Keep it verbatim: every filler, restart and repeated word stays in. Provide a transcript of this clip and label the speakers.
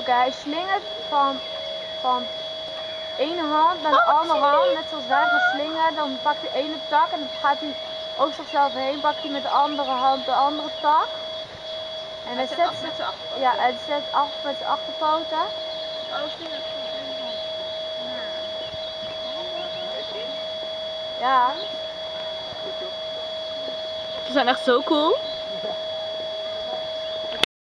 Speaker 1: ook. Hè. Hij slingert van, van ene hand naar de andere hand, net zoals wij gaan slingeren. Dan pakt hij ene tak en dan gaat hij over zichzelf heen, pakt hij met de andere hand de andere tak. En hij, hij zet, zet met zijn achterpoten. Ja, hij zet af met zijn achterpoten.
Speaker 2: Oh, slingert van één hand.
Speaker 1: Ja.
Speaker 2: Ze zijn echt zo cool.